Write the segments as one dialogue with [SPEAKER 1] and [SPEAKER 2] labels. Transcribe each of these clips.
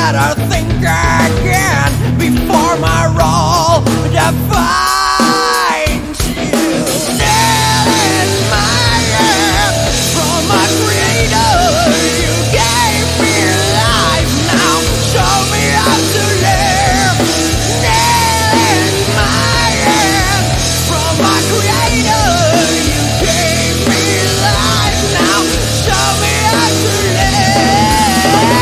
[SPEAKER 1] better think again before my role defines you. Nail in my hand from my creator. You gave me life, now show me how to live. Nail in my hand from my creator. You gave me life, now show me how to live.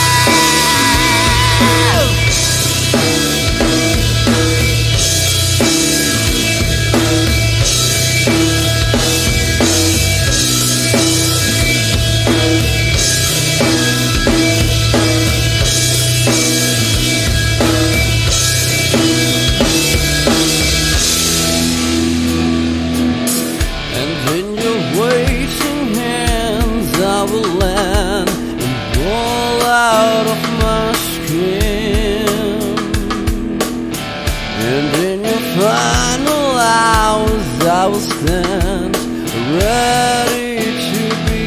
[SPEAKER 1] I will stand ready to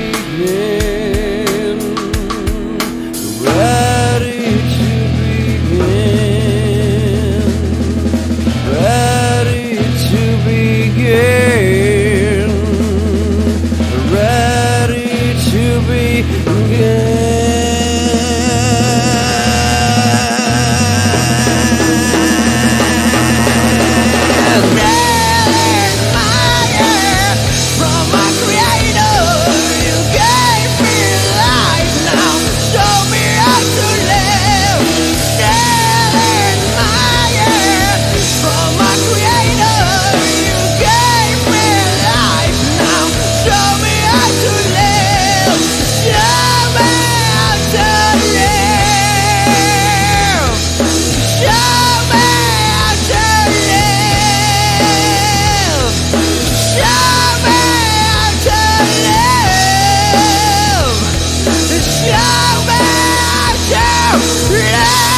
[SPEAKER 1] begin, ready to begin, ready to begin, ready to begin. Show me how to live.